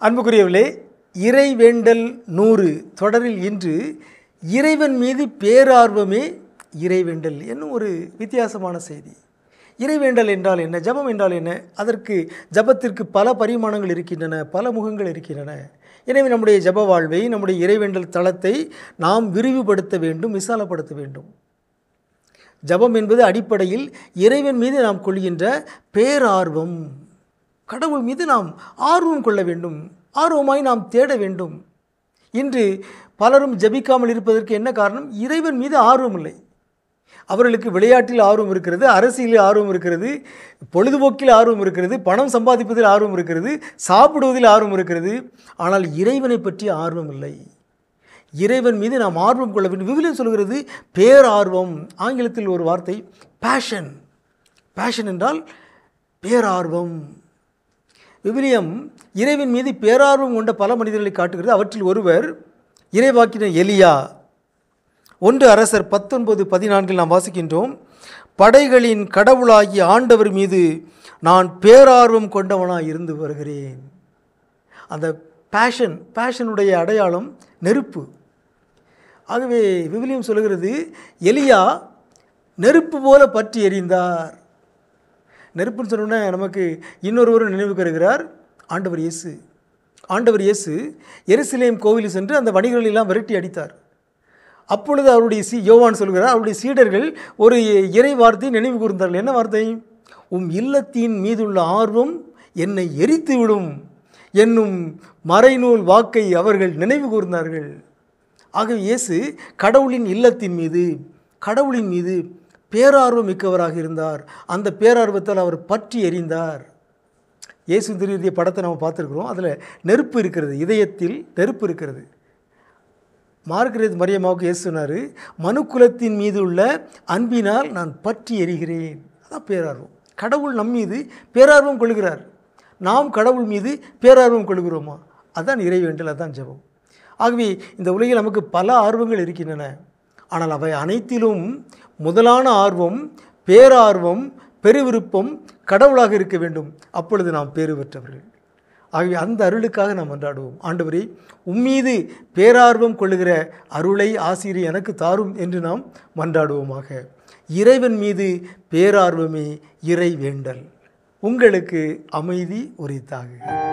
அன்புக்குரியவர்களே, இறைவேண்டல் 100 தொடரில் இன்று இறைவன் மீது பேரார்வமே இறைவேண்டல் என்னும் ஒரு வித்தியாசமான செய்தி. இறைவேண்டல் என்றால் என்ன? ஜபம் என்றால் என்ன? அதற்கு ஜபத்திற்கு பல பரிமாணங்கள் இருக்கின்றன, பல முகங்கள் இருக்கின்றன. எனவே நம்முடைய ஜப வாழ்வை, நம்முடைய இறைவேண்டல் தளத்தை நாம் விரிவுபடுத்த வேண்டும், விசாலப்படுத்த வேண்டும். ஜபம் என்பது அடிப்படையில் இறைவன் மீது நாம் கொள்கின்ற பேரார்வம். கடவுள் மீது நாம் ஆர்வம் கொள்ள வேண்டும், ஆர்வமாய் நாம் தேட வேண்டும். இன்று பலரும் ஜபிக்காமல் இருப்பதற்கு என்ன காரணம்? இறைவன் மீது ஆர்வம் இல்லை. அவர்களுக்கு விளையாட்டில் ஆர்வம் இருக்கிறது, அரசியலில் ஆர்வம் இருக்கிறது, பொழுதுபோக்கில் ஆர்வம் இருக்கிறது, பணம் சம்பாதிப்பதில் ஆர்வம் இருக்கிறது, சாப்பிடுவதில் ஆர்வம் இருக்கிறது. ஆனால் இறைவனை பற்றி ஆர்வம் இல்லை. இறைவன் மீது நாம் ஆர்வம் கொள்ள வேண்டும். விவிலியம் சொல்கிறது பேரார்வம். ஆங்கிலத்தில் ஒரு வார்த்தை பேஷன். பேஷன் என்றால் பேரார்வம். விவிலியம் இறைவன் மீது பேரார்வம் கொண்ட பல மனிதர்களை காட்டுகிறது. அவற்றில் ஒருவர் இறைவாக்கினர் எலியா. 1 அரசர் 19:14 நாம் வாசிக்கின்றோம். படைகளின் கடவுளாகிய ஆண்டவர் மீது நான் பேரார்வம் கொண்டவனாக இருந்து வருகிறேன். அந்த பேஷனுடைய அடையாளம் நெருப்பு. ஆகவே விவிலியம் சொல்கிறது எலியா நெருப்பு போல பற்றி எரிந்தார். நெருப்புன்னு சொன்னோன்னே நமக்கு இன்னொருவரும் நினைவுக்கு வருகிறார், ஆண்டவர் இயேசு. ஆண்டவர் இயேசு எருசலேம் கோவிலில் சென்று அந்த வணிகர்களெல்லாம் விரட்டி அடித்தார். அப்பொழுது அவருடைய யோவான் சொல்கிறார், அவருடைய சீடர்கள் ஒரு இறை வார்த்தையை நினைவு கூர்ந்தார்கள். என்ன வார்த்தை? உம் இல்லத்தின் மீதுள்ள ஆர்வம் என்னை எரித்து விடும் என்னும் மறைநூல் வாக்கை அவர்கள் நினைவு கூர்ந்தார்கள். ஆகவே இயேசு கடவுளின் இல்லத்தின் மீது, கடவுளின் மீது பேரார்வம் மிக்கவராக இருந்தார். அந்த பேரார்வத்தால் அவர் பற்றி எறிந்தார். இயேசு திருவிய படத்தை நம்ம பார்த்துருக்குறோம். அதில் நெருப்பு இருக்கிறது, இதயத்தில் நெருப்பு இருக்கிறது. மார்கரெத் மரியம்மாவுக்கு இயேசு சொன்னார், மனுக்குலத்தின் மீது உள்ள அன்பினால் நான் பற்றி எரிகிறேன். அதான் பேரார்வம். கடவுள் நம் மீது பேரார்வம் கொள்கிறார். நாம் கடவுள் மீது பேரார்வம் கொள்கிறோமா? அதுதான் இறைவேண்டல், அதுதான் ஜெபம். ஆகவே இந்த உலகில் நமக்கு பல ஆர்வங்கள் இருக்கின்றன. ஆனால் அவை அனைத்திலும் முதலான ஆர்வம், பேரார்வம், பெருவிருப்பம் கடவுளாக இருக்க வேண்டும். அப்பொழுது நாம் பேறு பெற்றவர்கள். ஆகவே அந்த அருளுக்காக நாம் மன்றாடுவோம். ஆண்டவரே, உம்மீது பேரார்வம் கொள்ளுகிற அருளை ஆசிரியர் எனக்கு தாரும் என்று நாம் மன்றாடுவோமாக. இறைவன் மீது பேரார்வமே இறைவேண்டல். உங்களுக்கு அமைதி உரித்தாக.